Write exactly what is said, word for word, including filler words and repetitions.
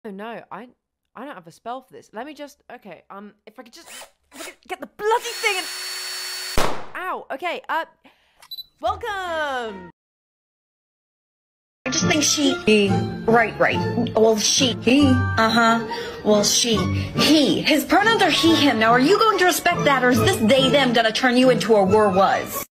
Oh no, I I don't have a spell for this. Let me just okay, um if I could just if I could get the bloody thing and ow, okay, uh welcome. I just think she he right, right. Well she he uh-huh. Well she he. His pronouns are he him. Now are you going to respect that, or is this they them gonna turn you into a were was?